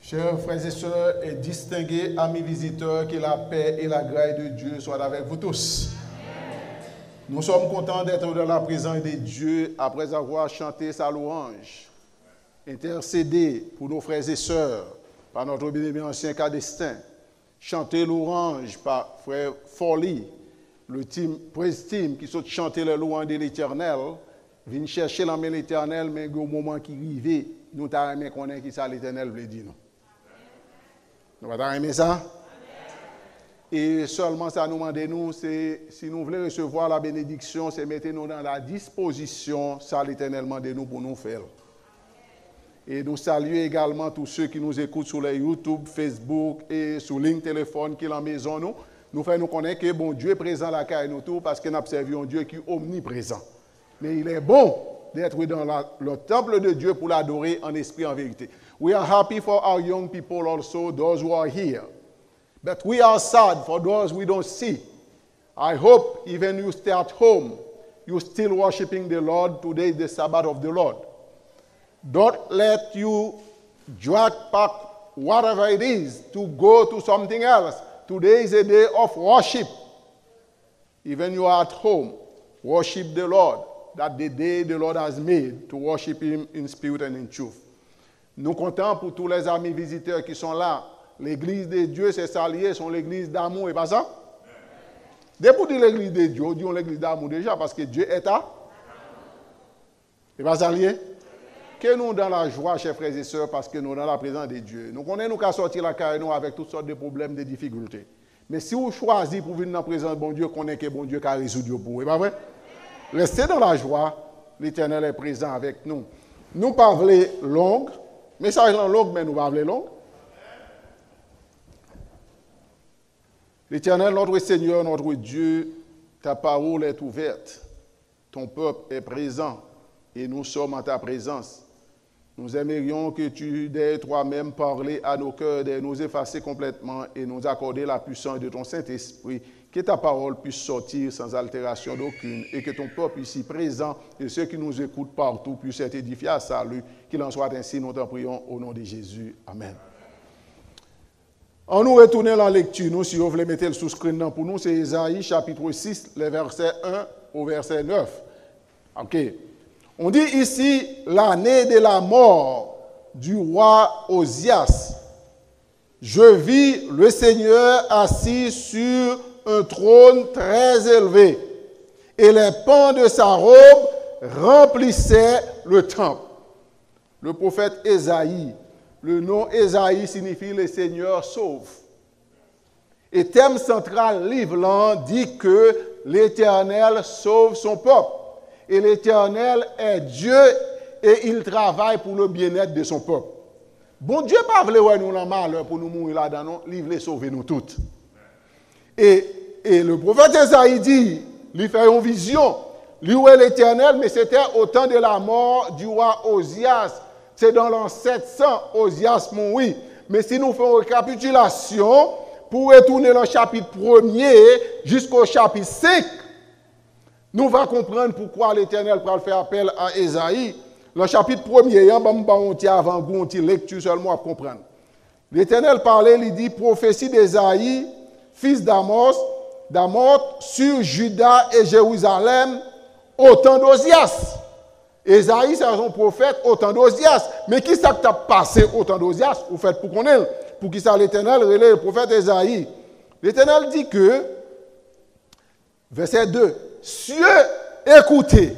Chers frères et sœurs et distingués amis visiteurs, que la paix et la grâce de Dieu soient avec vous tous. Nous sommes contents d'être dans la présence de Dieu après avoir chanté sa louange, intercédé pour nos frères et sœurs par notre bien-aimé ancien Cadestin, chanté louange par frère Folly, le team praise team qui sont chanté les louanges de l'Éternel, vient chercher l'âme de l'Éternel, mais au moment qui arrive, nous t'avons aimé connaître qui ça l'Éternel veut dire nous. Nous avons aimé ça? Et seulement ça nous demande, nous, c'est si nous voulons recevoir la bénédiction, c'est mettre nous dans la disposition, ça l'Éternel demande nous pour nous faire. Et nous saluons également tous ceux qui nous écoutent sur les YouTube, Facebook et sur ligne téléphone qui est en maison nous. Nous faisons nous connaître que bon Dieu est présent là car nous tout parce que nous observons un Dieu qui est omniprésent. Mais il est bon d'être dans le temple de Dieu pour l'adorer en esprit en vérité. We are happy for our young people also, those who are here. But we are sad for those we don't see. I hope even you stay at home, you're still worshiping the Lord. Today is the Sabbath of the Lord. Don't let you drag back whatever it is to go to something else. Today is a day of worship. Even you are at home, worship the Lord. That the day the Lord has made to worship Him in spirit and in truth. Nous comptons pour tous les amis visiteurs qui sont là. L'église de Dieu, c'est s'allier, sont l'église d'amour, et pas ça? Depuis dire l'église de Dieu, disons l'église d'amour déjà, parce que Dieu est à. Et pas s'allier? Que nous dans la joie, chers frères et sœurs, parce que nous dans la présence de Dieu. Nous connaissons nous qu'à sortir la carrière nous avec toutes sortes de problèmes, de difficultés. Mais si vous choisissez pour venir dans la présence de bon Dieu, connaissez que bon Dieu qui a résoudre pour vous. Et pas vrai? Restez dans la joie, l'Éternel est présent avec nous. Nous parlons longue, message long, mais nous parlons long. L'Éternel, notre Seigneur, notre Dieu, ta parole est ouverte. Ton peuple est présent et nous sommes en ta présence. Nous aimerions que tu, dès toi-même, parler à nos cœurs, de nous effacer complètement et nous accorder la puissance de ton Saint-Esprit, que ta parole puisse sortir sans altération d'aucune et que ton peuple ici présent et ceux qui nous écoutent partout puissent être édifiés à salut. Qu'il en soit ainsi, nous t'en prions au nom de Jésus. Amen. En nous retournant la lecture, nous, si vous voulez mettre le sous-screen pour nous, c'est Ésaïe chapitre 6, les versets 1 au verset 9. OK. On dit ici l'année de la mort du roi Osias. Je vis le Seigneur assis sur un trône très élevé, et les pans de sa robe remplissaient le temple. Le prophète Ésaïe, le nom Ésaïe signifie le Seigneur sauve. Et thème central livre dit que l'Éternel sauve son peuple. Et l'Éternel est Dieu et il travaille pour le bien-être de son peuple. Bon Dieu pas voulu nous dans malheur pour nous mourir là-dedans, non, il veut sauver nous toutes. Et le prophète Ésaïe dit, il fait une vision, lui où est l'Éternel, mais c'était au temps de la mort du roi Osias. C'est dans l'an 700, Osias mourit. Mais si nous faisons une récapitulation, pour retourner dans le chapitre 1er jusqu'au chapitre 5, nous allons comprendre pourquoi l'Éternel va faire appel à Ésaïe. Le chapitre 1er, il y a un avant-goût, une lecture seulement pour comprendre. L'Éternel parlait, il dit, prophétie d'Ésaïe, fils d'Amos, sur Juda et Jérusalem, au temps d'Osias. Ésaïe, c'est un prophète au temps d'Osias. Mais qui ça qui a passé au temps d'Osias? Vous faites pour qu'on ait, pour qui ça l'Éternel relève le prophète Ésaïe. L'Éternel dit que, verset 2, cieux, écoutez.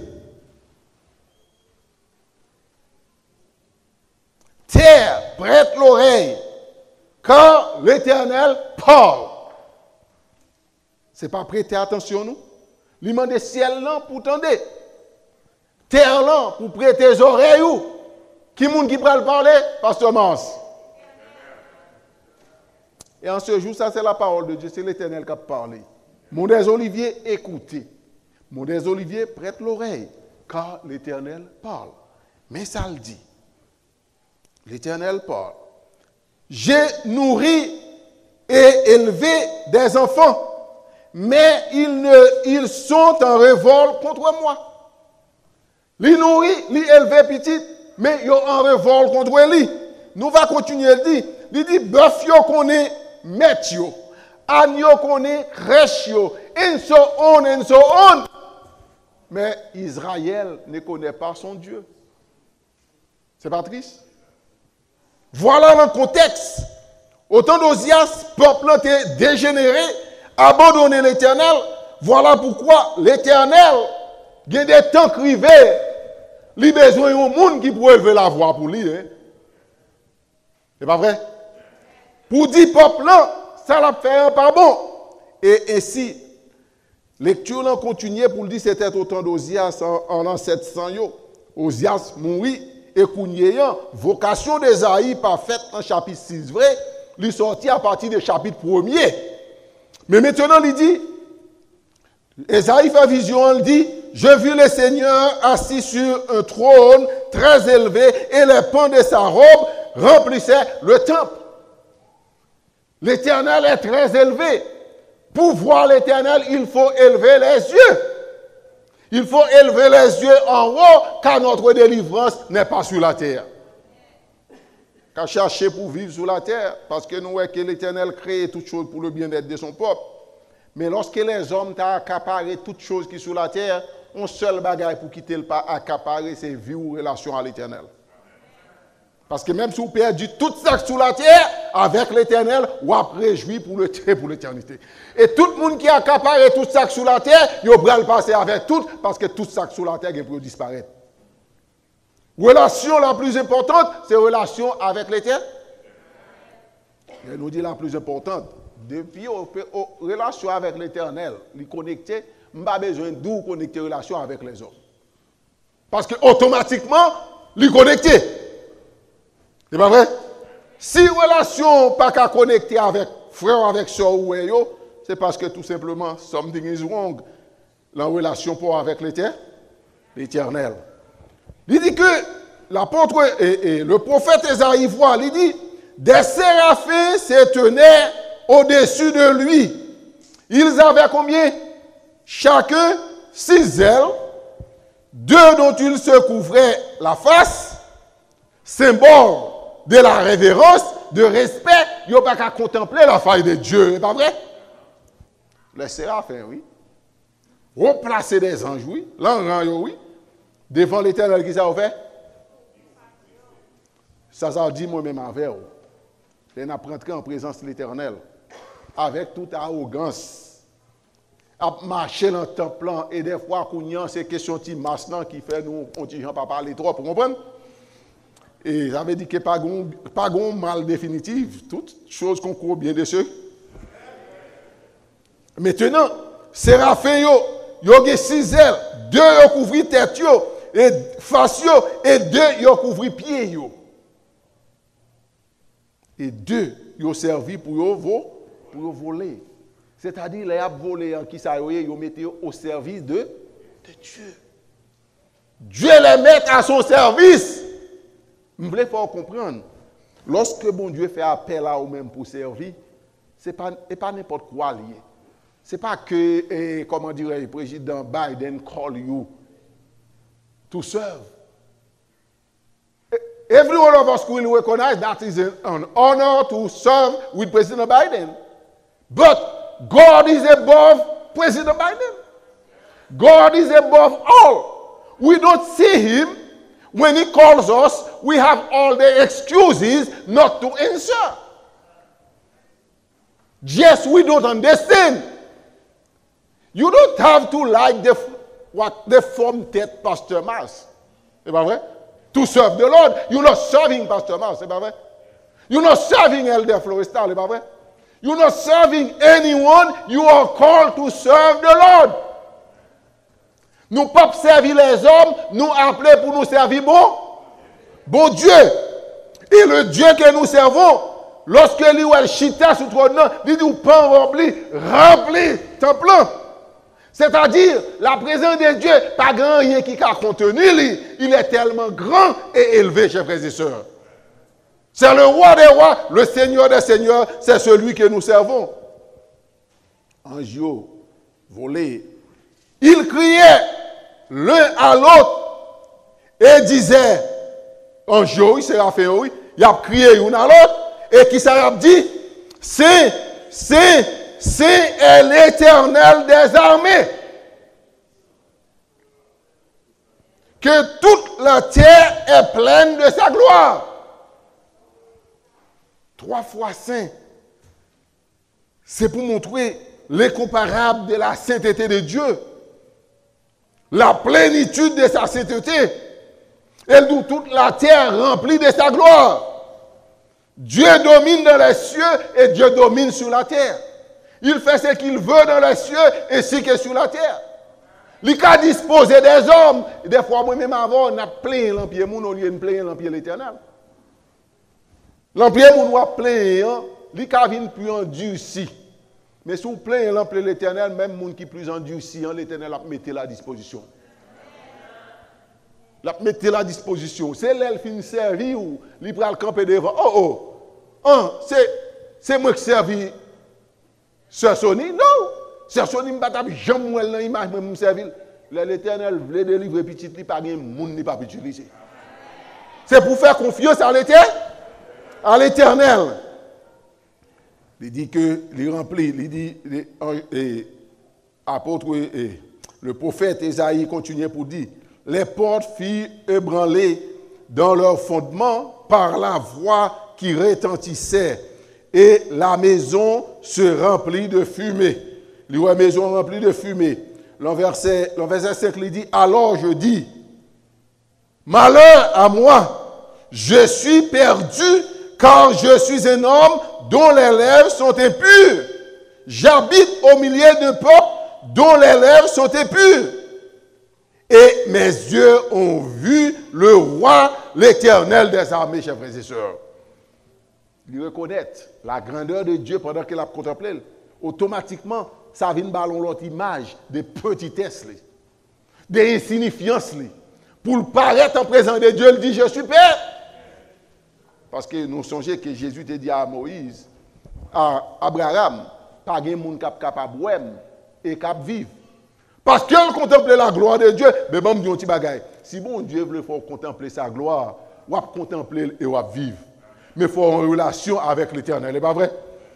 Terre, prête l'oreille, quand l'Éternel parle. Ce n'est pas prêter attention, nous. Il demande des ciels là pour tendre. Terre là pour prêter les oreilles. Qui est-ce qui peut parler? Pasteur Mars. Et en ce jour, ça c'est la parole de Dieu, c'est l'Éternel qui a parlé. Mon des oliviers, écoutez. Mon des oliviers, prête l'oreille, car l'Éternel parle. Mais ça le dit. L'Éternel parle. J'ai nourri et élevé des enfants, mais ils sont en révolte contre moi. Les nourrit, les élevé petit, mais ils sont en révolte contre lui. Nous allons continuer à dire, il dit, bœuf yo connaît met yo, âne yo connaît crèche yo, and so on, and so on. Mais Israël ne connaît pas son Dieu. C'est pas triste? Voilà le contexte. Au temps d'Osias, le peuple était dégénéré, abandonné l'Éternel. Voilà pourquoi l'Éternel, il y a des temps crivés, il a besoin d'un monde qui peut élever la voix pour lui. Hein? C'est pas vrai? Pour dire peuple là, ça l'a fait un pas bon. Et ainsi, lecture là continue pour dire c'était au temps d'Osias en l'an 700. Osias mourit et Kounyeyan, vocation d'Esaïe parfaite en chapitre 6 vrai, lui sortit à partir du chapitre 1er. Mais maintenant, il dit, Esaïe fait vision, il dit, je vis le Seigneur assis sur un trône très élevé et les pans de sa robe remplissaient le temple. L'Éternel est très élevé. Pour voir l'Éternel, il faut élever les yeux. Il faut élever les yeux en haut, car notre délivrance n'est pas sur la terre. Qu'à chercher pour vivre sur la terre, parce que nous voyons que l'Éternel crée toutes choses pour le bien-être de son peuple. Mais lorsque les hommes t'ont accaparé toutes choses qui sont sur la terre, un seul bagage pour quitter le pas accaparer, c'est vivre en relation à l'Éternel. Parce que même si vous perdez tout ça sur la terre, avec l'Éternel, vous avez réjoui pour l'éternité. Et tout le monde qui a accaparé tout ça sur la terre, il va le passer avec tout, parce que tout ça sur la terre, il peut disparaître. Relation la plus importante, c'est relation avec l'Éternel. Elle nous dit la plus importante. Depuis relation avec l'Éternel, les connecter, je n'ai pas besoin de connecter relation avec les hommes. Parce que automatiquement, les connecter. C'est pas vrai? Si relation pas qu'à connecter avec frère, avec soeur ou yo, c'est parce que tout simplement, something is wrong. La relation pour avec l'Éternel. Il dit que l'apôtre et le prophète Esaïe voit, il dit, des séraphins se tenaient au-dessus de lui. Ils avaient combien? Chacun 6 ailes, 2 dont ils se couvraient la face, symbole de la révérence, de respect, ils n'ont pas qu'à contempler la faille de Dieu, n'est pas vrai? Les séraphins, oui. Replacer des anges, oui. L'ange, oui. Devant l'Éternel, qui ça a fait? Ça dit moi-même avec vous. Et on a rentré en présence de l'Éternel avec toute arrogance. À marcher dans le temple et des fois, c'est question de masse qui fait nous, on ne pas parler trop, pour comprendre? Et ça veut dire qu'il n'y a pas de mal définitif. Toutes choses qu'on court bien de ceux. Maintenant, Séraphin, il y a 6 ailes. 2 ont couvert tête, et face, et 2 ont couvert pied. Et 2 ont servi pour voler. C'est-à-dire, les ont volé en qui ça ils ont mis au service de Dieu. Dieu les met à son service. Vous voulez faire comprendre. Lorsque bon Dieu fait appel à vous-même pour servir, ce n'est pas n'importe quoi lié. Ce n'est pas que, comment dirais-je, le président Biden call you to serve. Every one of us will recognize that is an honor to serve with President Biden. But God is above President Biden. God is above all. We don't see him. When he calls us, we have all the excuses not to answer. Yes, we don't understand. You don't have to like the form that Pastor Mars. C'est pas vrai? To serve the Lord. You're not serving Pastor Mars. C'est pas vrai? You're not serving Elder Florestal. C'est pas vrai? You're not serving anyone. You are called to serve the Lord. Nous ne pouvons pas servir les hommes, nous appeler pour nous servir bon Dieu. Et le Dieu que nous servons, lorsque lui chita sous trône, il dit, pain rempli, temple. C'est-à-dire, la présence de Dieu, pas grand rien qui a contenu, il est tellement grand et élevé, chers frères et sœurs. C'est le roi des rois, le Seigneur des seigneurs, c'est celui que nous servons. Ange, volé. Ils criaient l'un à l'autre et disaient, ange, oui, Séraphin, oui, ils ont crié l'un à l'autre Et qui ça dit? C'est l'Éternel des armées. Que toute la terre est pleine de sa gloire. 3 fois saint. C'est pour montrer l'incomparable de la sainteté de Dieu. La plénitude de sa sainteté. Et d'où toute la terre remplie de sa gloire. Dieu domine dans les cieux et Dieu domine sur la terre. Il fait ce qu'il veut dans les cieux ainsi que sur la terre. Il a disposé des hommes. Des fois, moi-même avant, on a plein l'empire, on a plein l'empire l'éternel. L'empire, on a plein, il a vu plus endurci. Mais si on plein l'empire l'éternel, même les gens qui sont plus endurcis, l'éternel a mis à la disposition. Il a mis à la disposition. C'est l'elle qui servi ou il prend le camper devant. C'est moi qui servis Sœur Sony? Non. Sœur Sony ne va pas jamais dans l'image de mon service. L'Éternel voulait délivrer petit, il n'y a pas de monde qui pas utiliser. C'est pour faire confiance à l'Éternel. Il dit que, il remplit, il dit, apôtre, le prophète Ésaïe continuait pour dire, les portes furent ébranlées dans leur fondement par la voix qui retentissait et la maison se remplit de fumée. La maison remplie de fumée. Le verset 5 il dit, alors je dis, malheur à moi, je suis perdu car je suis un homme dont les lèvres sont impures. J'habite au milieu d'un peuple dont les lèvres sont impures. Et mes yeux ont vu le roi, l'Éternel des armées, chers frères et sœurs. Il reconnaît la grandeur de Dieu pendant qu'il a contemplé. Automatiquement, ça vient de l'autre image de petitesse, d'insignifiance. Pour paraître en présence de Dieu, il dit, je suis Père. Parce que nous songeons que Jésus te dit à Moïse, à Abraham, pas de monde capable de et capable de vivre. Parce qu'il contemplait la gloire de Dieu, mais bon, dit un petit bagage. Si bon Dieu veut faire contempler sa gloire, on va contempler et on va vivre. Mais il faut avoir une relation avec l'Éternel, n'est pas vrai?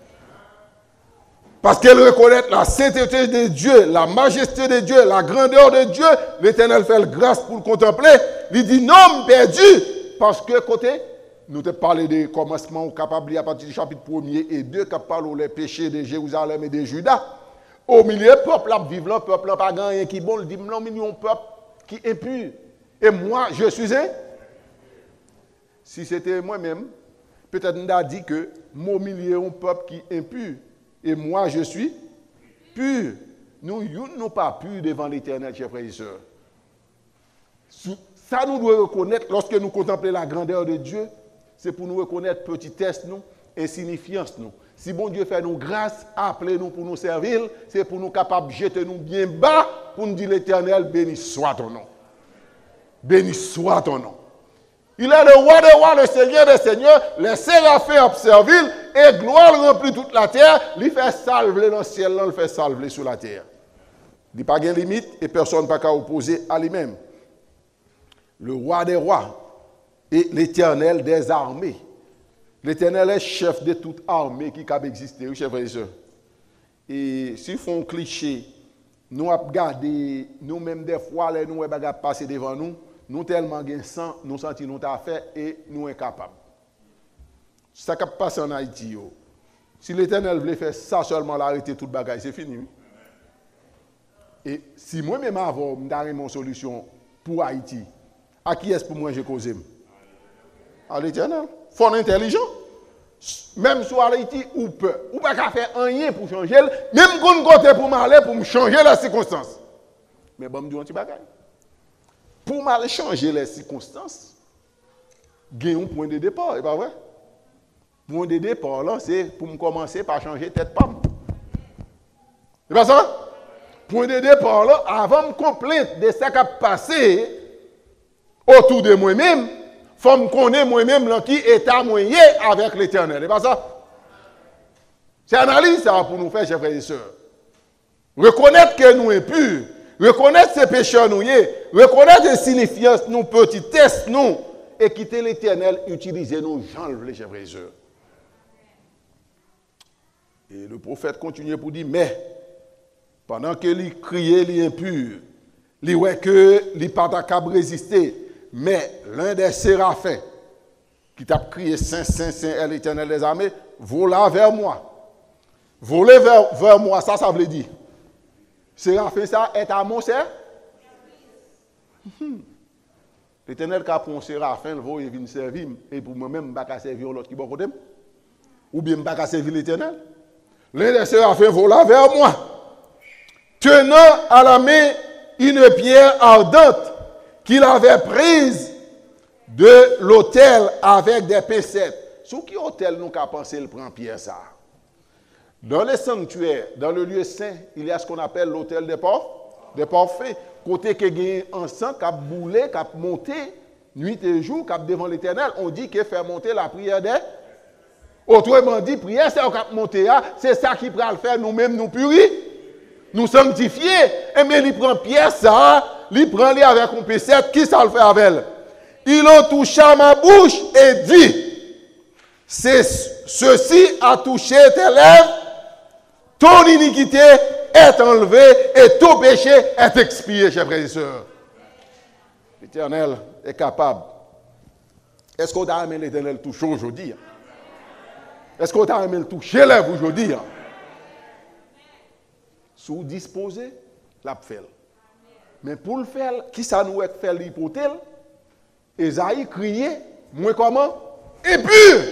Parce qu'elle reconnaît la sainteté de Dieu, la majesté de Dieu, la grandeur de Dieu, l'Éternel fait grâce pour le contempler. Il dit non, perdu. Parce que côté, nous te parlons des commencements capables à partir du chapitre 1er et 2 qui parlent des péchés de Jérusalem et de Juda. Au milieu, le peuple vivant, le peuple n'a pas gagné qui bon, il dit non, mais nous un peuple qui est impur. Et moi, je suis un. Si c'était moi-même, peut-être on a dit que mon milieu un peuple qui est impur. Et moi, je suis pur. Nous n'sommes pas purs devant l'Éternel, chers frères et sœurs. Ça, nous devons reconnaître, lorsque nous contemplons la grandeur de Dieu, c'est pour nous reconnaître petitesse, nous, insignifiance, nous. Si bon Dieu fait nous grâce, appelez-nous pour nous servir, c'est pour nous capables de jeter nous bien bas, pour nous dire l'Éternel, béni soit ton nom. Béni soit ton nom. Il est le roi des rois, le seigneur des seigneurs, les séraphins observent, et gloire remplit toute la terre, il fait salver dans le ciel, il fait salver sur la terre. Il n'y a pas de limite et personne n'a qu'à opposer à lui-même. Le roi des rois et l'Éternel des armées. L'Éternel est chef de toute armée qui a existé, chers frères et sœurs. Et si font un cliché, nous avons regardé, nous-mêmes des fois, nous avons passé devant nous, nous tellement de sang, nous sentons nous avons fait et nous sommes incapables. Ça qui passe en Haïti. Si l'Éternel voulait faire ça seulement, l'arrêter toute bagaille, c'est fini. Et si moi-même avant, je donne mon solution pour Haïti, à qui est-ce pour moi j'ai causé? À l'Éternel. Il faut être intelligent. Même sur Haïti, ou peut. Ou pas qu'à faire rien pour changer. Même qu'on côté pour m'aller, pour me changer les circonstances. Mais bon, je dis un petit bagage. Pour m'aller changer les circonstances, il y a un point de départ, c'est pas vrai? Point de départ, là, c'est pour me commencer par changer tête pomme. C'est pas ça? Point de départ, là, avant de me complète de ce qui a passé autour de moi-même, il faut me connaître moi-même qui est à moyen avec l'Éternel. C'est pas ça? C'est analyse ça pour nous faire, chers frères et sœurs. Reconnaître que nous sommes purs, reconnaître ces pécheurs nous, reconnaître les signifiances, nous, petitesses, nous, et quitter l'Éternel, utiliser nos gens, chers frères et sœurs. Et le prophète continue pour dire, mais, pendant que lui criait, lui impur, lui ouais que lui pas capable résister, mais l'un des séraphins, qui t'a crié Saint, Saint, Saint est l'Éternel des armées, vola vers moi. Voler vers moi, ça veut dire. Séraphin, ça est à mon ser. L'Éternel qui a pris un séraphin, il vient servir, et pour moi-même, je ne vais pas servir l'autre qui est bon côté. Ou bien je ne vais pas servir l'Éternel. L'un des séraphins vola vers moi, tenant à la main une pierre ardente qu'il avait prise de l'autel avec des pincettes. Sous qui hôtel nous avons pensé le prend pierre ça? Dans les sanctuaires, dans le lieu saint, il y a ce qu'on appelle l'autel des parfaits. Côté que gagne un sang qui a boulé, qui a monté nuit et jour, qui a devant l'Éternel, on dit qu'il fait monter la prière des. Autrement dit, prière, c'est qui a monté, c'est ça qui peut le faire nous-mêmes, nous purifier, nous sanctifier. Et mais il prend pierre ça, il prend les avec un pincette, qui ça le fait avec elle? Il en toucha ma bouche et dit, ceci a touché tes lèvres, ton iniquité est enlevée et ton péché est expié, chers frères et sœurs. L'Éternel est capable. Est-ce qu'on a aimé l'Éternel toucher aujourd'hui? Est-ce qu'on a aimé le toucher lèvres aujourd'hui? Sous disposé, la fait. Mais pour le faire, qui ça nous fait l'hypothèse? Esaïe criait, moi comment? Impur!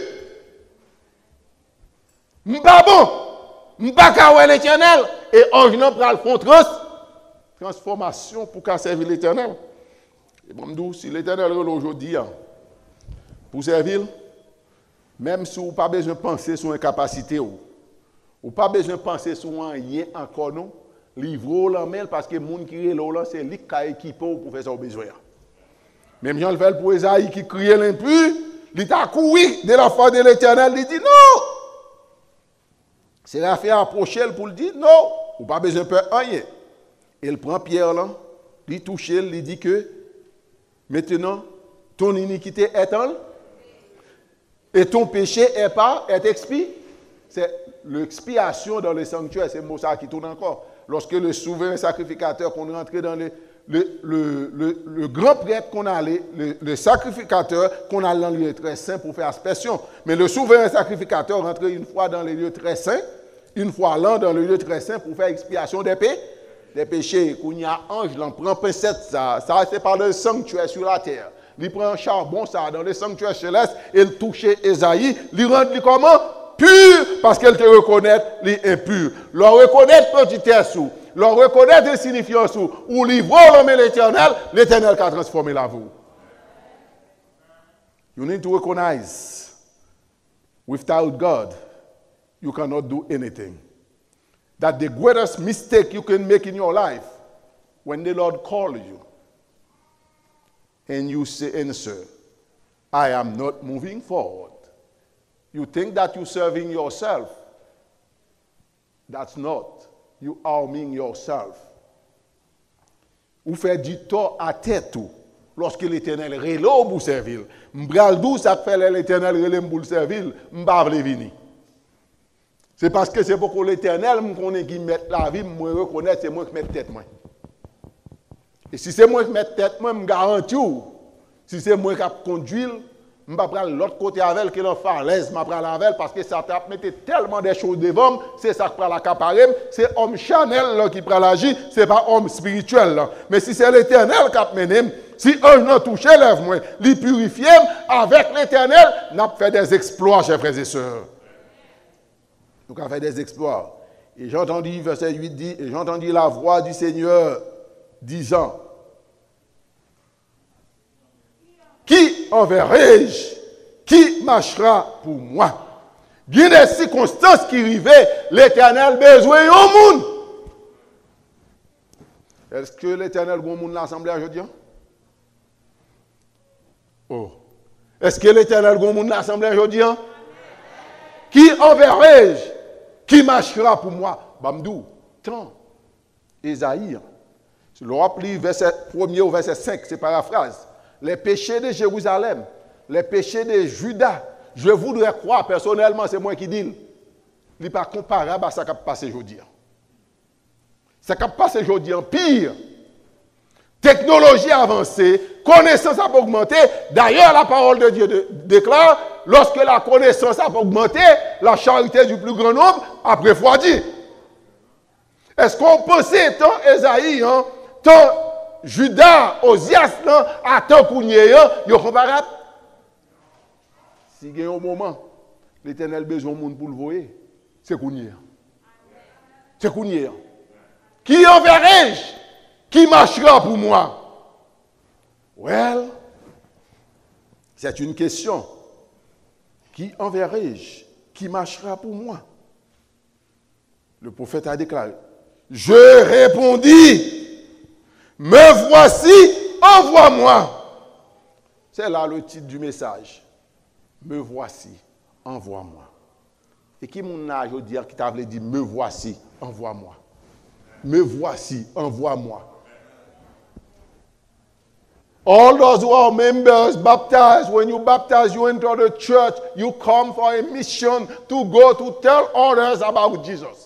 M'pas bon! M'pas kawè l'Éternel! Et ange nan pral font transformation pour qu'à servir l'Éternel. Et bon, m'dou, si l'Éternel est aujourd'hui, pour servir, même si vous n'avez pas besoin de penser sur une capacité, ou pas besoin de penser sur un lien encore non, livre la mail parce que les gens qui sont là, c'est lui qui a équipé pour faire ça au besoin. Même Jean le fait pour Esaïe qui criait l'impur, il t'a couru de la foi de l'Éternel, il dit non. C'est la fait approcher pour lui dire non, ou pas besoin de faire rien. Il prend Pierre là, il touche, il dit que maintenant ton iniquité est en et ton péché est expié. C'est l'expiation dans le sanctuaire, c'est le mot ça qui tourne encore. Lorsque le souverain sacrificateur qu'on rentrait dans le grand prêtre qu'on allait, le sacrificateur qu'on allait dans le lieu très saint pour faire aspersion. Mais le souverain sacrificateur rentrait une fois dans les lieux très saints, une fois l'an dans le lieu très saint pour faire expiation des péchés. Quand il y a un ange, il prend pincette ça c'est par le sanctuaire sur la terre. Il prend un charbon ça dans le sanctuaire céleste, il touchait Esaïe, il rend comment? Pur, parce qu'elle te reconnaît, il est impur. Leur reconnaître petit sous, leur reconnaître insignifiant sous, ou livre l'homme l'Éternel qui a transformé la vie. You need to recognize, without God, you cannot do anything. That the greatest mistake you can make in your life, when the Lord calls you, and you say, answer, I am not moving forward. You think that you're serving yourself. That's not. You harming yourself. Ou fait du tort à tête tout. Lorsque l'Éternel relève pour servir. M'bral dou ça fait l'Éternel relève pour servir, m'pa vle vini. C'est parce que c'est pour l'Éternel m'connait qui met la vie, me reconnaître c'est moi qui mets tête moi. Et si c'est moi qui mets tête moi, me garantis si c'est moi qui conduit, je ne vais pas prendre l'autre côté avec elle qui est en falaise, je vais prendre avec parce que ça t'a mis tellement de choses devant, c'est ça qui prend la caparem, c'est homme Chanel qui prend l'agir, ce n'est pas homme spirituel. Là. Mais si c'est l'Éternel qui a mené, si un n'a touché lèvre moi, lui purifier, avec l'Éternel, n'a fait des exploits, chers frères et sœurs. Nous avons fait des exploits. Et j'ai entendu, verset 8 dit, et j'ai entendu la voix du Seigneur disant, qui enverrai-je? Qui marchera pour moi? Il y a des circonstances qui arrivaient, l'Éternel besoin au monde. Est-ce que l'Éternel a besoin de l'Assemblée aujourd'hui? Oh. Est-ce que l'Éternel a besoin de l'Assemblée aujourd'hui? Qui enverrai-je? Qui marchera pour moi? Bamdou, tant. Esaïe. Si l'on rappelle verset 1er au verset 5, c'est paraphrase. Les péchés de Jérusalem, les péchés de Juda, je voudrais croire, personnellement, c'est moi qui dis. n'est pas comparable à ce qui a passé aujourd'hui. Ce qui a passé aujourd'hui en pire. Technologie avancée, connaissance a augmenté. D'ailleurs, la parole de Dieu déclare, lorsque la connaissance a augmenté, la charité du plus grand nombre a refroidi. Est-ce qu'on pensait tant Esaïe, tant Judas, Osias, à tant Kounié, ils sont comparables? Si il y a un moment, l'Éternel a besoin de monde pour le voir, c'est Kounié. C'est Kounié. Qui enverrai-je? Qui marchera pour moi? Well, c'est une question. Qui enverrai-je? Qui marchera pour moi? Le prophète a déclaré. Je répondis, me voici, envoie-moi. C'est là le titre du message. Me voici, envoie-moi. Et qui mon âge veut dire qui t'a dit me voici, envoie-moi. Me voici, envoie-moi. All those who are members baptized, when you baptize, you enter the church, you come for a mission to go to tell others about Jesus.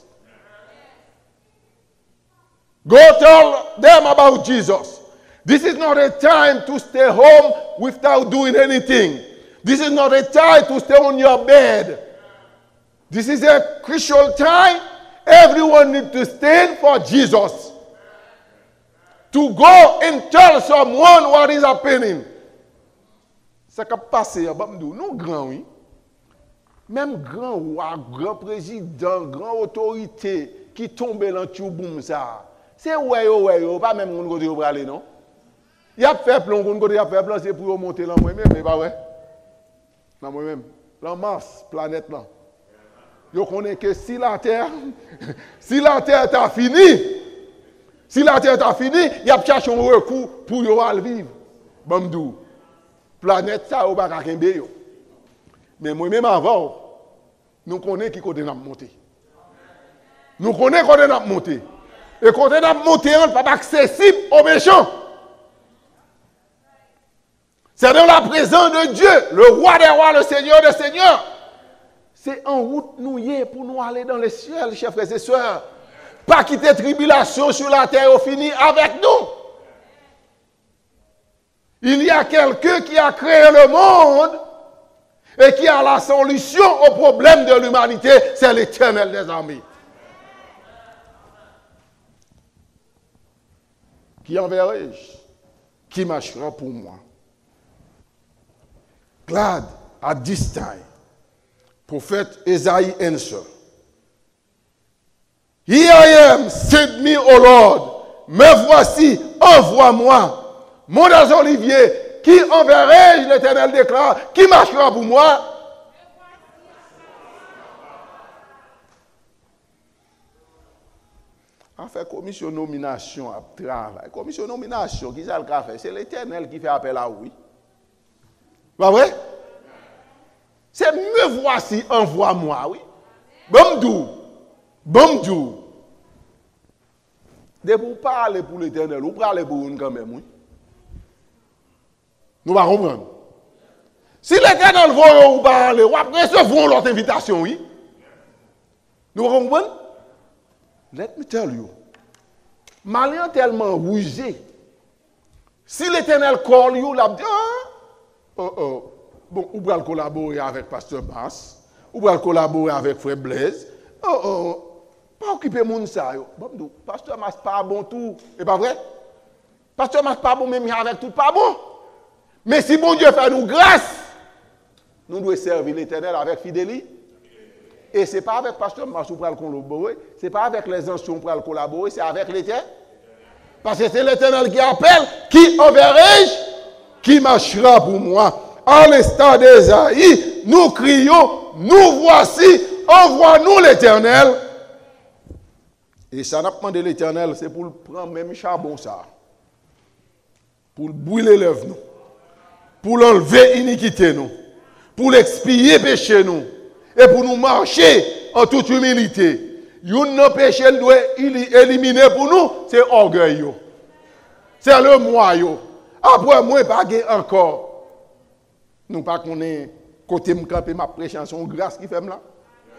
Go tell them about Jesus. This is not a time to stay home without doing anything. This is not a time to stay on your bed. This is a crucial time. Everyone needs to stand for Jesus. To go and tell someone what is happening. Ça qui a passé, nous grands, oui. Même grand roi, grand président, grand autorité qui tombe dans le boum ça. C'est ouais, pas même on côté pour aller non. Il a fait plan, on côté a fait plan c'est pour monter là moi-même, mais pas vrai. Là moi-même, la Mars, planète là. Yo connaît que si la terre t'a fini, si la terre t'a fini, il y a cherché un recours pour yo al vivre. Bamdou. Planète ça ou pas kembe yo. Mais moi-même avant, nous connaissons qui côté n'a monter. Nous connaissons côté n'a monter. Et côté n'a monter, on n'est pas accessible aux méchants. C'est dans la présence de Dieu, le roi des rois, le Seigneur des seigneurs. C'est en route nous pour nous aller dans les cieux, chers frères et sœurs. Pas quitter tribulation sur la terre au fini avec nous. Il y a quelqu'un qui a créé le monde et qui a la solution au problème de l'humanité, c'est l'Éternel des armées. Qui enverrai-je? Qui marchera pour moi? Glad at this time, Prophet Isaiah answered, Here I am, send me, O Lord. Me voici, envoie-moi. Mon Olivier, qui enverrai-je, l'Éternel déclare, qui marchera pour moi? En fait, commission nomination à travail. Commission nomination, qui ça le fait? C'est l'Éternel qui fait appel à oui. Pas vrai? C'est me voici, envoie-moi, oui. Bon. De pour parler pour l'Éternel, ou parler pour nous quand même, oui. Nous allons comprendre. Si l'Éternel veut ou parler, ou après recevrons l'autre invitation, oui. Nous allons comprendre? Let me tell you. Malien tellement rusé. Si l'Éternel call you, la dit, bon, ou va collaborer avec Pasteur Bass, ou va collaborer avec Frère Blaise. Pas occuper moun ça. Bon, Pasteur Bass pas bon tout. Et pas vrai? Pasteur Bass pas bon même avec tout pas bon. Mais si bon Dieu fait nous grâce, nous devons servir l'Éternel avec fidélité. Et ce n'est pas avec Pasteur Bass pour collaborer, ce n'est pas avec les anciens pour collaborer, c'est avec l'Éternel. Parce que c'est l'Éternel qui appelle, qui enverrai-je, qui marchera pour moi. À l'instant d'Ésaïe, nous crions, nous voici, envoie-nous l'Éternel. Et ça n'a pas demandé l'Éternel, c'est pour prendre même charbon ça. Pour brûler l'œuvre nous. Pour l'enlever iniquité nous. Pour l'expier péché nous. Et pour nous marcher en toute humilité. Un péché doit éliminer pour nous, c'est orgueil. C'est le moi. Après moi, pas encore. Nous pas qu'on est côté me camper ma prêcher son grâce qui fait là.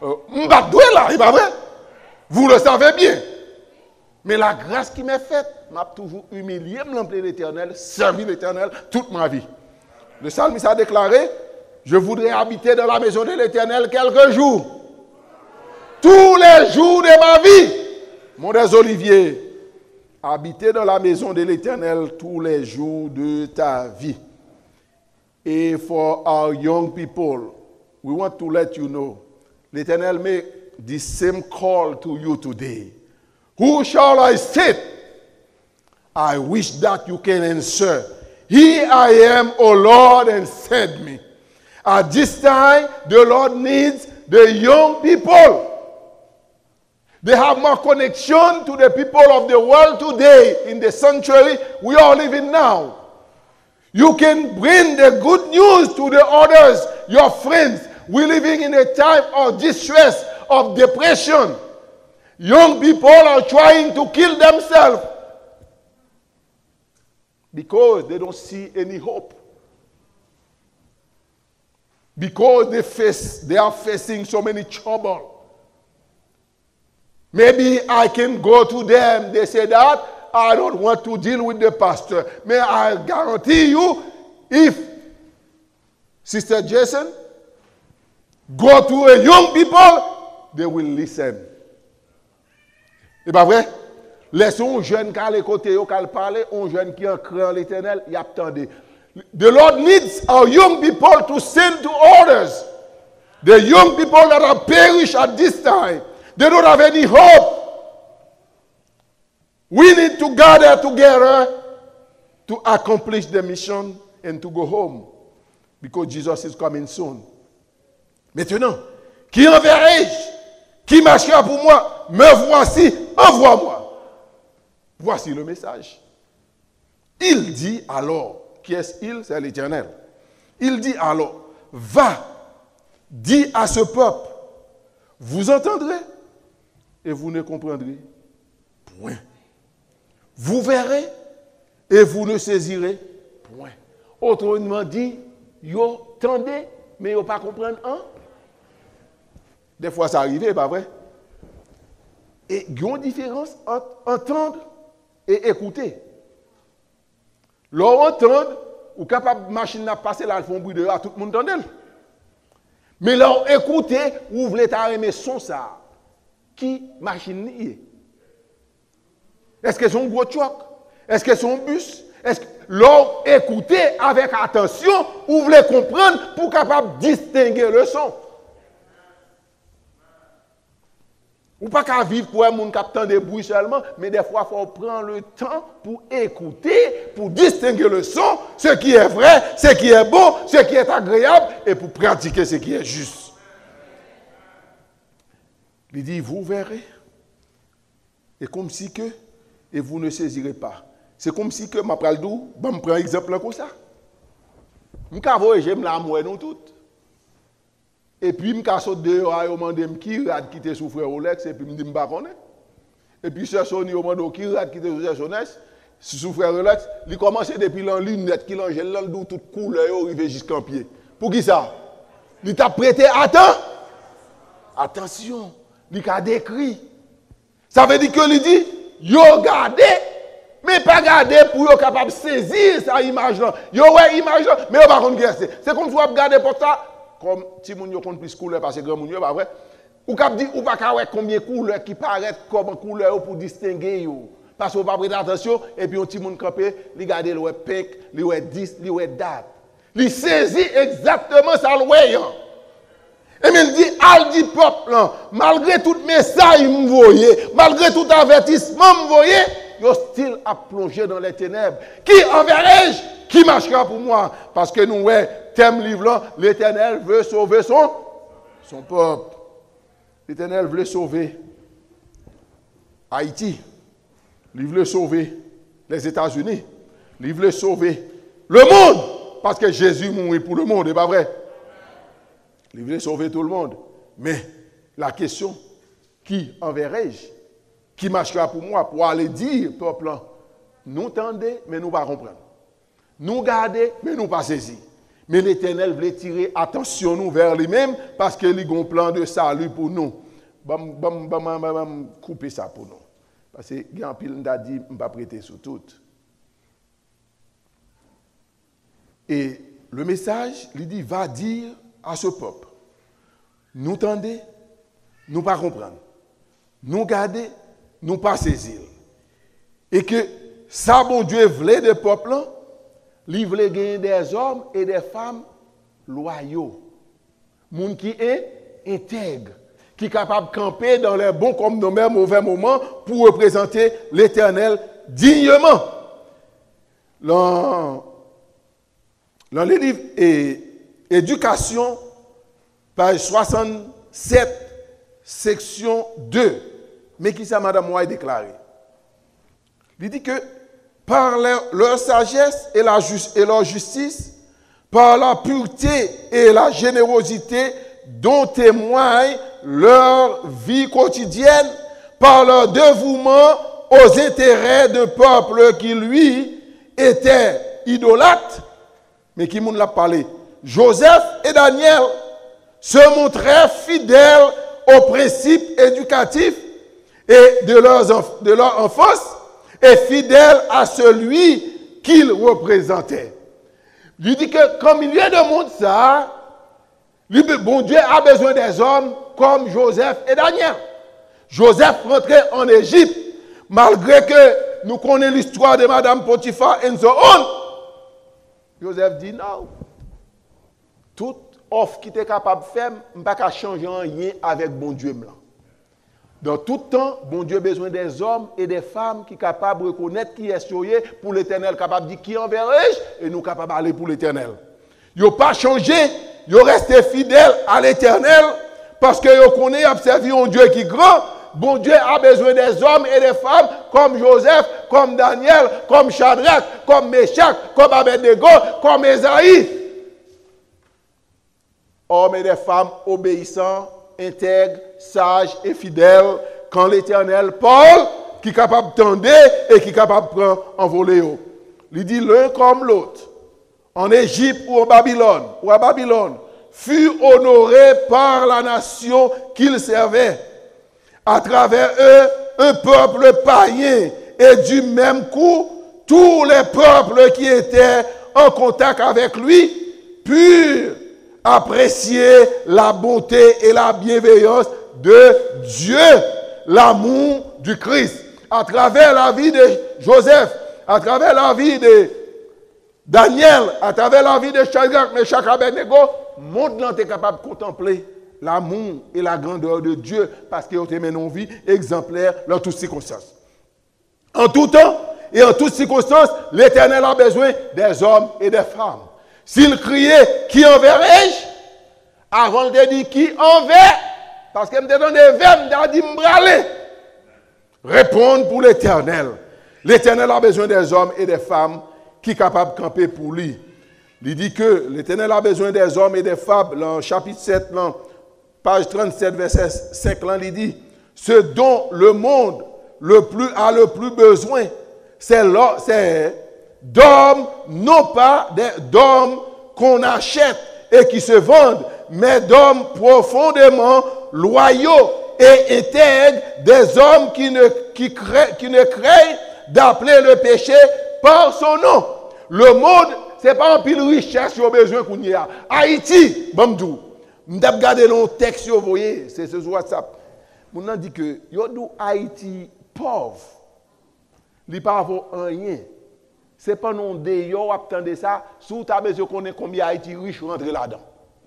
M'badoué là, c'est pas vrai? Vous le savez bien. Mais la grâce qui m'est faite m'a toujours humilié, me l'emplir l'Éternel, servi l'Éternel toute ma vie. Le psalmiste a déclaré, je voudrais habiter dans la maison de l'Éternel quelques jours. Tous les jours de ma vie. Mon des Olivier, habiter dans la maison de l'Éternel tous les jours de ta vie. Et for our young people, we want to let you know, l'Éternel make the same call to you today. Who shall I sit? I wish that you can answer. Here I am, O Lord, and send me. At this time, the Lord needs the young people. They have more connection to the people of the world today in the sanctuary we are living now. You can bring the good news to the others, your friends. We're living in a time of distress, of depression. Young people are trying to kill themselves because they don't see any hope. Because they are facing so many trouble. Maybe I can go to them. They say that I don't want to deal with the pastor. May I guarantee you, if Sister Jason go to a young people, they will listen. C'est pas vrai? Laissons jeunes qui à l'écouter, qui parler, un jeune qui en craint l'Éternel, il attendait. The Lord needs our young people to send to others. The young people that are perished at this time, they don't have any hope. We need to gather together to accomplish the mission and to go home because Jesus is coming soon. Maintenant, qui enverrai-je? Qui marchera pour moi? Me voici, envoie-moi. Voici le message. Il dit alors, qui est-il? C'est l'Éternel. Il dit alors, va, dis à ce peuple, vous entendrez et vous ne comprendrez point. Vous verrez et vous ne saisirez point. Autrement dit, yo tendez, mais yo pas comprendre un. Des fois ça arrive, pas vrai? Et il y a une différence entre entendre et écouter. L'entendre, ou capable de machine à passer là, ils font bruit dehors, tout le monde entend. Mais là, écouter, vous voulez t'arrêter son ça. Qui machine est? Est-ce que c'est un gros truck? Est-ce que c'est un bus? Est-ce que l'on écouter avec attention, vous voulez comprendre pour capable de distinguer le son? Ou pas qu'à vivre pour un monde qui attend des bruits seulement, mais des fois, il faut prendre le temps pour écouter, pour distinguer le son, ce qui est vrai, ce qui est beau, ce qui est agréable, et pour pratiquer ce qui est juste. Il dit, vous verrez, et comme si que, et vous ne saisirez pas. C'est comme si que, je prends un exemple comme ça. Je vais la mouer nous toutes. Et puis, je suis dehors, je demande qui a quitté sous frère Rolex, et puis je me dis, je ne sais pas. Et puis, ce Sony, je demande qui a quitté sous frère Rolex, il commence depuis la lunette, qui l'angèle, l'endou, toute couleur, il arrive jusqu'en pied. Pour qui ça? Il t'a prêté, attention, il a décrit. Ça veut dire que il dit, yo regardez, mais pas garder pour être capable de saisir sa image-là. Yo ouais, image-là, mais on va pas faire. C'est comme si vous regardez pour ça. Comme si vous avez plus de couleurs parce que grand monde pas vrai. Ou cap dit ou pas voir combien de couleurs qui paraissent comme couleurs pour distinguer yo. Parce qu'on pas prêter attention et puis un petit monde campé, il regarde le pink, le 10, le date. Il saisit exactement ça le ouais. Et il dit al dit peuple là, malgré tout message me voyez, malgré tout avertissement me voyez, yo style à plonger dans les ténèbres. Qui enverrai-je? Qui marchera pour moi? Parce que nous ouais thème livre là, l'Éternel veut sauver son peuple. L'Éternel veut sauver Haïti. Il veut sauver les États-Unis. Il veut sauver le monde. Parce que Jésus mourit pour le monde, n'est pas vrai? Il veut sauver tout le monde. Mais la question, qui enverrai-je? Qui marchera pour moi? Pour aller dire, peuple là, nous tendez, mais nous ne pas comprendre. Nous garder, mais nous pas saisir. Mais l'Éternel voulait tirer attention nous vers lui-même parce qu'il a un plan de salut pour nous. Couper ça pour nous. Parce que Grand Pile nous a dit, je ne vais pas prêter sur tout. Et le message, il dit, va dire à ce peuple, nous tendez, nous pas comprendre. Nous garder, nous pas saisir. Et que ça, bon Dieu voulait de peuple, il voulait gagner des hommes et des femmes loyaux. Moun qui est intègre, qui est capable de camper dans les bons comme dans les mauvais moments pour représenter l'Éternel dignement. Dans les livres Éducation, page 67, section 2, mais qui ça, Madame Moy déclaré. Il dit que par leur sagesse et leur justice, par la pureté et la générosité dont témoigne leur vie quotidienne, par leur dévouement aux intérêts d'un peuple qui, lui, était idolâtre, mais qui nous l'a parlé. Joseph et Daniel se montraient fidèles aux principes éducatifs et de leur enfance et fidèles à celui qu'ils représentaient. Il dit que comme milieu de monde ça, bon Dieu a besoin des hommes comme Joseph et Daniel. Joseph rentrait en Égypte, malgré que nous connaissons l'histoire de Madame Potiphar et so on. Joseph dit non. Toute offre qui était capable de faire, je ne peux pas changer rien avec bon Dieu. Dans tout temps, bon Dieu a besoin des hommes et des femmes qui sont capables de reconnaître qui est sauvé pour l'Éternel, capable de dire qui enverrai-je, et nous capables d'aller pour l'Éternel. Ils n'ont pas changé, ils ont resté fidèles à l'Éternel parce qu'ils connaissent, observé un Dieu qui est grand. Bon Dieu a besoin des hommes et des femmes comme Joseph, comme Daniel, comme Shadrach, comme Meshach, comme Abednego, comme Esaïe. Hommes et des femmes obéissants, intègres, sages et fidèles, quand l'Éternel parle, qui est capable de tendre et qui est capable de prendre en voler. Il dit l'un comme l'autre, en Égypte ou à Babylone, fut honoré par la nation qu'il servait. À travers eux, un peuple païen, et du même coup, tous les peuples qui étaient en contact avec lui purent apprécier la bonté et la bienveillance de Dieu, l'amour du Christ. À travers la vie de Joseph, à travers la vie de Daniel, à travers la vie de Shadrach, Meshach, Abednego, le monde est capable de contempler l'amour et la grandeur de Dieu parce qu'il a mené une vie exemplaire dans toutes circonstances. En tout temps et en toutes circonstances, l'Éternel a besoin des hommes et des femmes. S'il criait, qui enverrai-je? Avant de dire qui enverrai, parce qu'il me donne des verbes, il a dit m'braler. Répondre pour l'Éternel. L'Éternel a besoin des hommes et des femmes qui sont capables de camper pour lui. Il dit que l'Éternel a besoin des hommes et des femmes, dans le chapitre 7, dans page 37, verset 5, là, il dit, ce dont le monde a le plus besoin, c'est d'hommes, non pas d'hommes qu'on achète et qui se vendent, mais d'hommes profondément loyaux et intègres, des hommes qui ne craignent d'appeler le péché par son nom. Le monde, ce n'est pas un pile richesse qui a besoin qu'on y a. Haïti, Bamdou. Je vais regarder le texte, vous voyez, c'est ce WhatsApp. On a dit que Haïti pauvre. Il n'y a pas rien. Ce n'est pas non de yo attendez ça. Si vous avez besoin de connaître combien Haïti riche rentre là-dedans.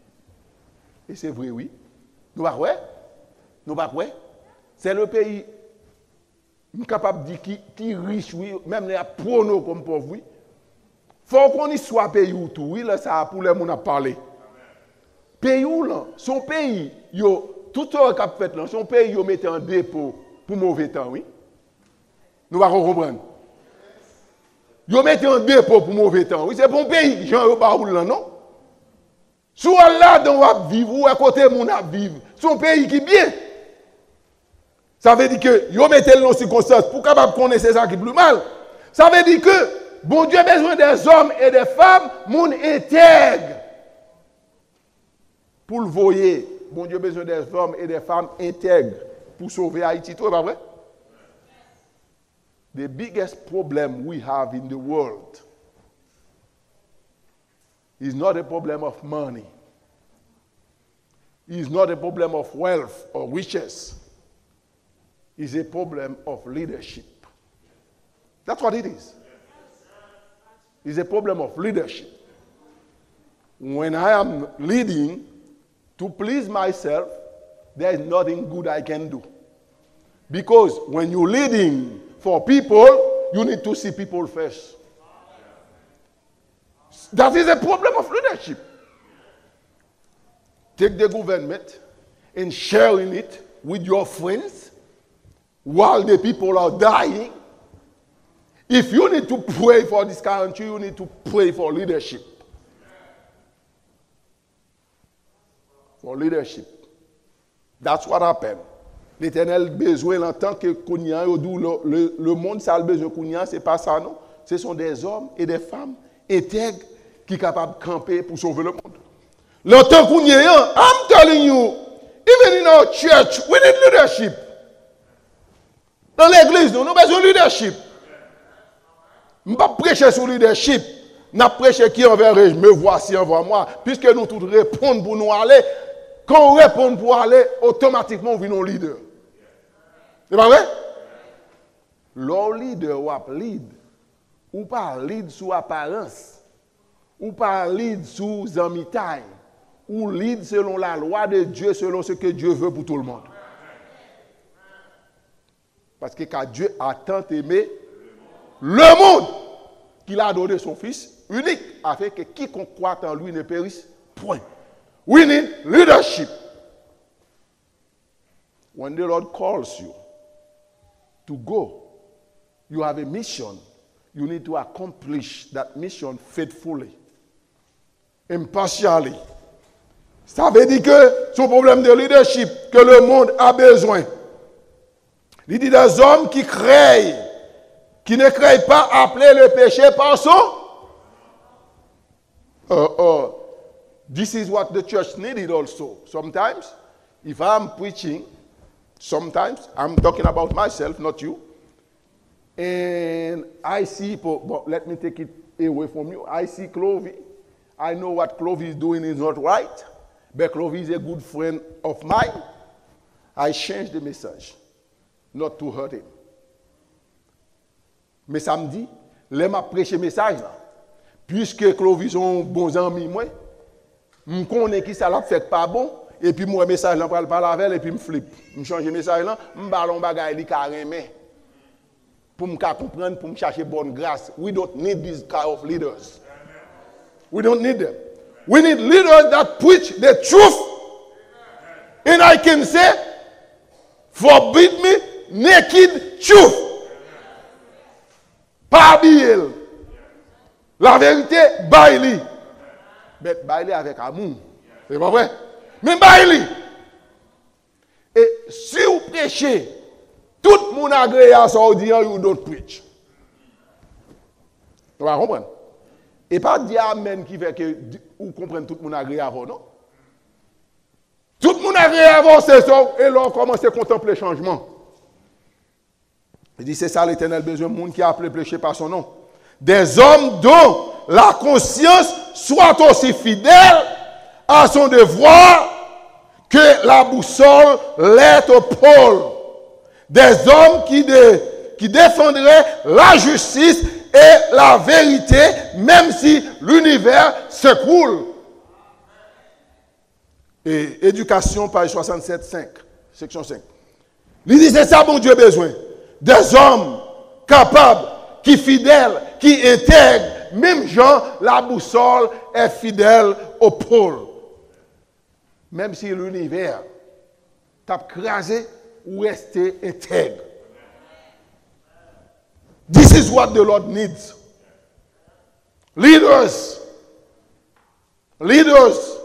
Et c'est vrai, oui. Nous pas ouais. Nous pas ouais. C'est le pays capable de dire qui est riche, oui, même les pronos comme pauvre, oui. Il faut qu'on y soit pays ou tout, oui, là, ça pour les gens à parler. Pays ou là, son pays, tout ce qu'on a fait là, son pays, il mettait en dépôt pour mauvais temps, oui. Nous va comprendre. Ils mettent en dépôt pour mauvais temps. Oui, c'est bon pays, Jean Baoul là, non? Soit là, on va vivre, ou à côté, on va vivre. Son pays qui est bien. Ça veut dire que ils mettent dans circonstances pour capable connaître ça qui est plus mal. Ça veut dire que bon Dieu a besoin des hommes et des femmes, moun intègres, pour le voyer, bon Dieu a besoin des hommes et des femmes intègres pour sauver Haïti. Tout est pas vrai? The biggest problem we have in the world is not a problem of money. It's not a problem of wealth or riches. It's a problem of leadership. That's what it is. It's a problem of leadership. When I am leading to please myself, there is nothing good I can do. Because when you're leading for people, you need to see people first. That is a problem of leadership. Take the government and sharing it with your friends while the people are dying. If you need to pray for this country, you need to pray for leadership. For leadership. That's what happened. L'Éternel besoin en tant que Kounia, le monde ça a besoin Kounia, c'est pas ça non. Ce sont des hommes et des femmes intègres qui sont capables de camper pour sauver le monde. L'autant Kounia, I'm telling you, even in our church, we need leadership. Dans l'église, nous avons besoin de leadership. Je ne vais pas prêcher sur le leadership. Je vais prêcher qui enverrai, me voici, envoie-moi. Puisque nous tous répondons pour nous aller. Quand on répond pour aller, automatiquement, on vient leader. C'est pas vrai? Le leader ou pas lead sous apparence, ou pas lead sous amitié, ou lead selon la loi de Dieu, selon ce que Dieu veut pour tout le monde. Parce que quand Dieu a tant aimé le monde qu'il a donné son Fils unique, afin que quiconque croit en lui ne périsse point. We need leadership. When the Lord calls you to go, you have a mission. You need to accomplish that mission faithfully, impartially. Ça veut dire que c'est un problème de leadership que le monde a besoin. Il dit des hommes qui créent, qui ne créent pas appeler le péché par son. This is what the church needed also. Sometimes, if I'm preaching, sometimes, I'm talking about myself, not you, and I see, but let me take it away from you. I see Clovy. I know what Clovy is doing is not right, but Clovy is a good friend of mine. I change the message, not to hurt him. Mais samedi, je m'a prêché message là. Puisque Clovy sont bons amis, moi, je connais qui ça l'a fait pas bon, et puis moi, message là, je parle avec elle, et puis je flippe. Je change le message là, je ballon bagay li carrément. Pour me comprendre, pour me chercher bonne grâce. We don't need these kind of leaders. We don't need them. We need leaders that preach the truth. And I can say, forbid me naked truth. Pas habillé. La vérité, baili. Mais baili avec amour. C'est pas vrai? Mais baili. Et si vous prêchez, tout le monde agrée à ça, on dit, you don't preach. Vous comprenez? Et pas dire amen qui fait que vous comprenez tout le monde agrée avant, non? Tout le monde agrée avant, c'est ça, et là on commence à contempler le changement. Il dit, c'est ça l'Éternel besoin de monde qui a appelé péché par son nom. Des hommes dont la conscience soit aussi fidèle à son devoir que la boussole l'est au pôle. Des hommes qui défendraient la justice et la vérité, même si l'univers s'écroule. Et éducation, page 67, 5, section 5. Il dit, c'est ça, mon Dieu, besoin. Des hommes capables, qui fidèles, qui intègrent. Même Jean, la boussole est fidèle au pôle. Même si l'univers t'a crasé ou resté intègre. This is what the Lord needs. Leaders. Leaders.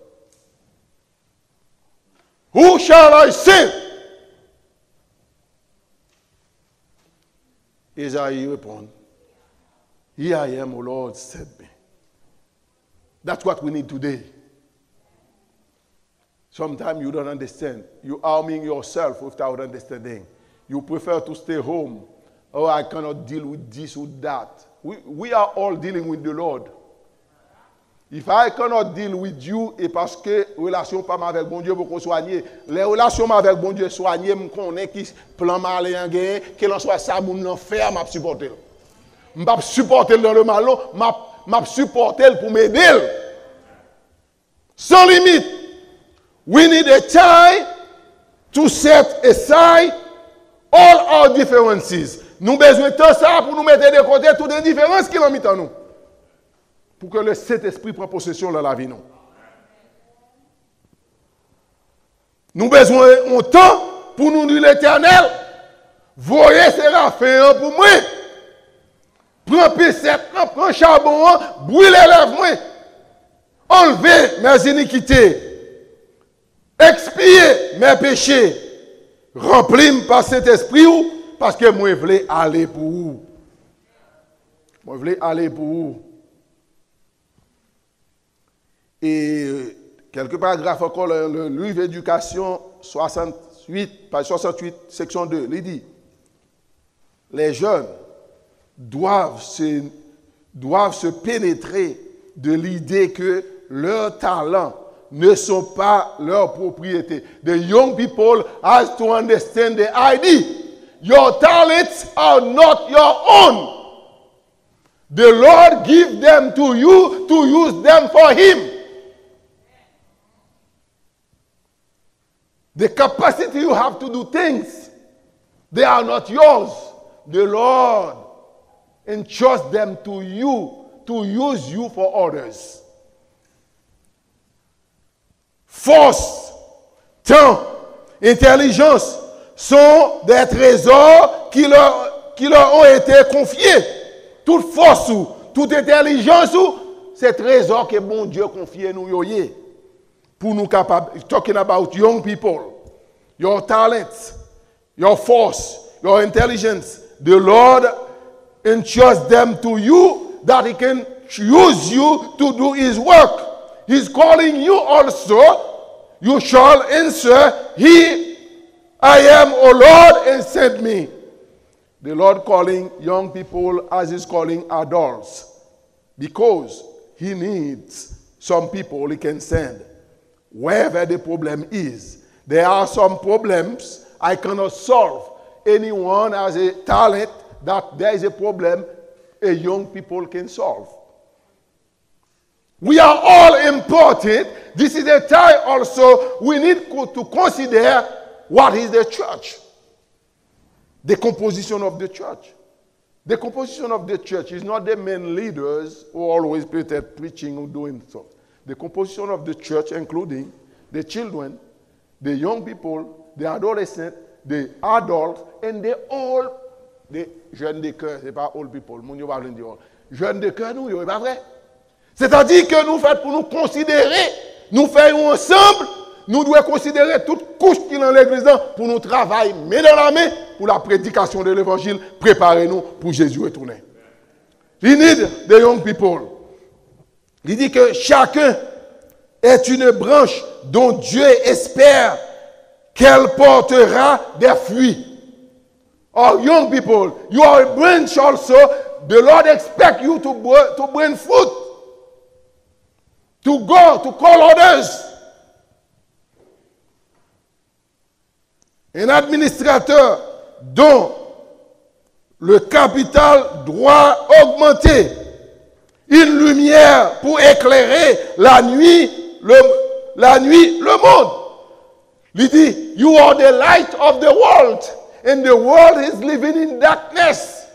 Who shall I send? Isaïe répond, Here I am, O Lord, send me. That's what we need today. Sometimes you don't understand. You're harming yourself without understanding. You prefer to stay home. Oh, I cannot deal with this or that. We are all dealing with the Lord. If I cannot deal with you, et parce que relation pas avec bon Dieu pour qu'on soigner. Les relations avec bon Dieu soigner, me connaît qui plan mal en gain, quel en soit ça moun nan faire m'a supporter. M'a supporter dans le mal, m'a supporter pour m'aider. Sans limite. We need a time to set aside all our differences. Nous besoin de temps ça pour nous mettre de côté toutes les différences qui l'ont mis en nous. Pour que le Saint-Esprit prenne possession de la vie. Nous besoin de temps pour nous dire l'Éternel. Voyez Séraphin pour moi. Prends P7, prends charbon, brûlez les lèvres. Enlevez mes iniquités. Expiez mes péchés. Remplis-moi par Saint-Esprit parce que moi je voulais aller pour vous. Moi je voulais aller pour vous. Et quelques paragraphes encore, le livre d'éducation 68, page 68, section 2, il dit, les jeunes doivent se pénétrer de l'idée que leurs talents ne sont pas leur propriété. The young people have to understand the idea. Your talents are not your own. The Lord gives them to you to use them for Him. The capacity you have to do things, they are not yours. The Lord entrusts them to you to use you for others. Force, temps, intelligence sont des trésors qui leur ont été confiés. Toute force ou toute intelligence ou c'est trésors que bon Dieu confie nous yoye. Pour nous capables, talking about young people, your talents, your force, your intelligence, the Lord entrusts them to you that He can use you to do His work. He's calling you also. You shall answer, I am, O Lord, and send me. The Lord calling young people as He's calling adults. Because He needs some people He can send. Wherever the problem is. There are some problems I cannot solve. Anyone has a talent that there is a problem a young people can solve. We are all important. This is a time also we need to consider what is the church. The composition of the church. The composition of the church is not the main leaders who always preaching or doing stuff. The composition of the church, including the children, the young people, the adolescents, the adults, and the jeunes de cœur, ce n'est pas old people, mon Dieu va le dire. Jeunes de cœur, nous, c'est pas vrai. C'est-à-dire que nous faisons pour nous considérer, nous faisons ensemble, nous devons considérer toute couche qui est dans l'église pour nous travailler main dans la main pour la prédication de l'évangile, préparez-nous pour Jésus retourner. We need the young people. Il dit que chacun est une branche dont Dieu espère qu'elle portera des fruits. Oh, young people, you are a branch also. The Lord expects you to bring fruit. To go, to call others. Un administrateur dont le capital doit augmenter. Une lumière pour éclairer la nuit, le monde. Il dit, you are the light of the world, and the world is living in darkness.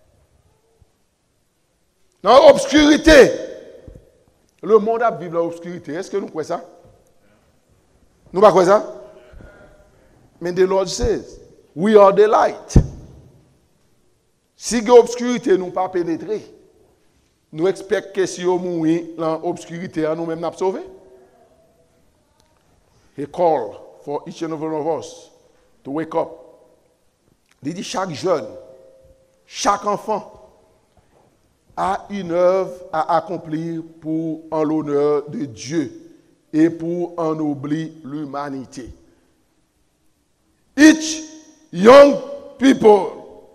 Dans l'obscurité. Le monde a vécu dans l'obscurité. Est-ce que nous croyons ça? Nous ne croyons pas ça? Mais the Lord says, we are the light. Si l'obscurité nous pas pénétré, nous expectons que si nous mourons dans l'obscurité, nous-mêmes nous sauver. He called for each and every one of us to wake up. Il dit chaque jeune, chaque enfant a une œuvre à accomplir pour en l'honneur de Dieu et pour ennoblir l'humanité. Each young people,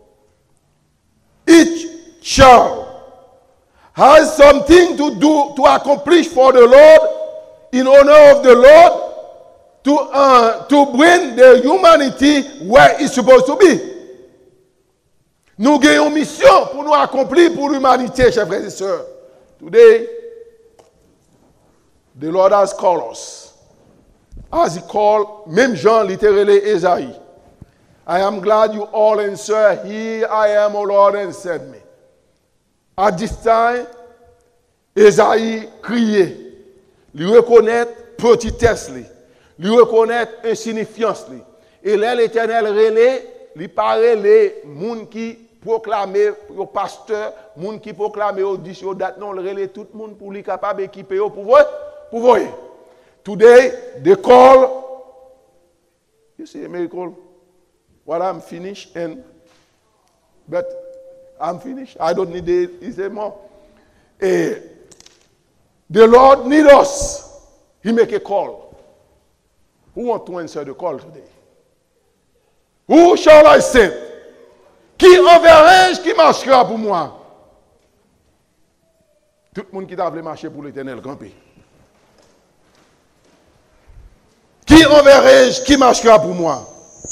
each child has something to do, to accomplish for the Lord, in honor of the Lord, to bring the humanity where it's supposed to be. Nous avons une mission pour nous accomplir pour l'humanité, chers frères et sœurs. Today, the Lord has called us. As he called, même Jean literally Esaïe. I am glad you all answer, here I am, O Lord, and send me. At this time, Esaïe criait, lui reconnaître petitesse, lui reconnaître insignifiance. Et là, l'Éternel relais, lui parlait les gens qui proclamaient, aux pasteurs, les gens qui proclamaient aux dix, aux dates, non, le relais tout le monde pour lui capable d'équiper pour voir. Today, they call, you see a miracle? Well, I'm finished, but I'm finished. I don't need it. He said more. The Lord needs us. He make a call. Who want to answer the call today? Who shall I send? Qui enverrai-je qui marchera pour moi? Tout le monde qui t'a voulu marcher pour l'Éternel, campé. Qui enverrai-je qui marchera pour moi?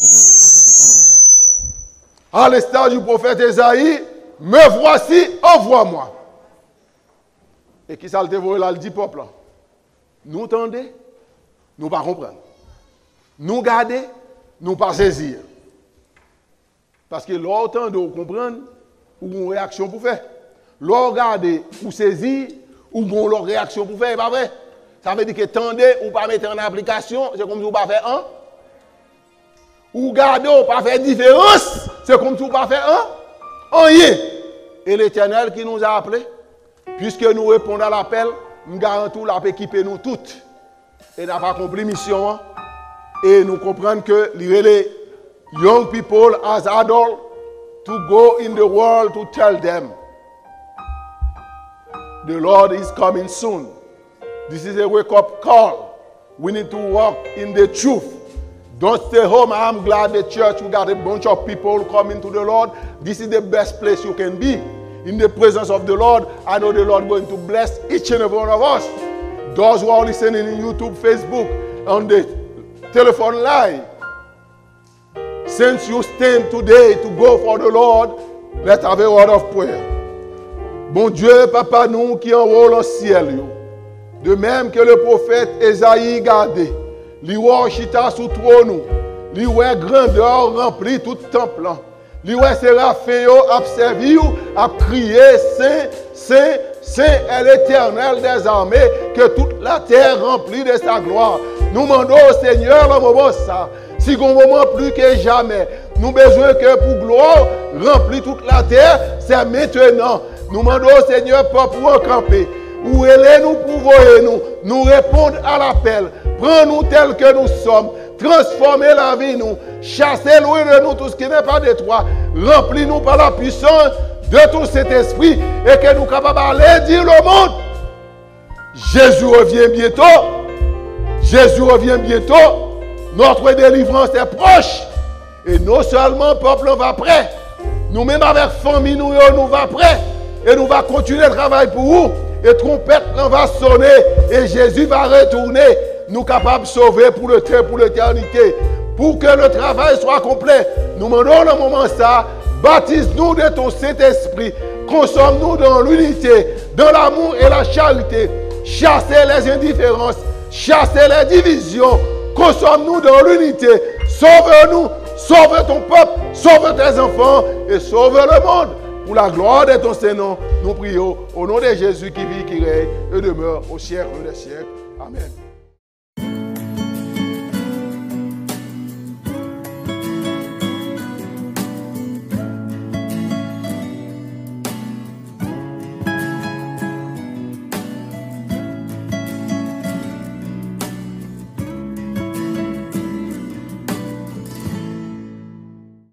À l'instar du prophète Esaïe, me voici, envoie-moi. Et qui ça le dévoile là, le dit peuple? Nous entendez, nous pas comprendre. Nous garder, nous pas saisir. Parce que l'autant de comprendre, ou une réaction pour faire. L'on regarder ou saisir, ou une réaction pour faire, pas vrai? Ça veut dire que tendez ou pas mettre en application, c'est comme si vous pas faire un. Ou garder ou pas faire différence, c'est comme si vous pas faire un. Rien. Et l'Éternel qui nous a appelés, puisque nous répondons à l'appel, nous garantissons la équiper nous toutes. Et n'a pas accompli mission. Et nous comprenons que les young people as adults to go in the world to tell them the Lord is coming soon. This is a wake-up call. We need to walk in the truth. Don't stay home. I'm glad the church, we got a bunch of people coming to the Lord. This is the best place you can be. In the presence of the Lord, I know the Lord is going to bless each and every one of us. Those who are listening in YouTube, Facebook, on the telephone line, since you stand today to go for the Lord, let's have a word of prayer. Bon Dieu, Papa, nous qui enrôle au ciel, de même que le prophète Esaïe gardait, li wè chita sous trône, li wè grandeur rempli tout temple, li wè séraphin yo ap servi ou ap crier saint, saint, saint est l'Éternel des armées, que toute la terre remplie de sa gloire. Nous demandons au Seigneur le moment ça, si qu'on moment plus que jamais, nous besoin que pour gloire remplir toute la terre, c'est maintenant. Nous demandons au Seigneur pour encamper. Où nous pour nous répondre à l'appel. Prends-nous tels que nous sommes. Transformez la vie nous. Chassez loin de nous tout ce qui n'est pas de toi. Remplis-nous par la puissance de tout cet esprit et que nous capables d'aller dire au monde. Jésus revient bientôt. Jésus revient bientôt. Notre délivrance est proche. Et non seulement le peuple va prêt. Nous-mêmes avec famille, nous va prêt. Et nous va continuer le travail pour vous. Et trompette va sonner. Et Jésus va retourner. Nous capables de sauver pour l'éternité. Pour que le travail soit complet. Nous demandons le moment ça. Baptise-nous de ton Saint-Esprit. Consomme-nous dans l'unité, dans l'amour et la charité. Chassez les indifférences. Chassez les divisions. Consomme-nous dans l'unité. Sauve-nous. Sauve ton peuple. Sauve tes enfants. Et sauve le monde. Pour la gloire de ton Saint-Nom, nous prions au nom de Jésus qui vit, qui règne et demeure au siècle des siècles. Amen.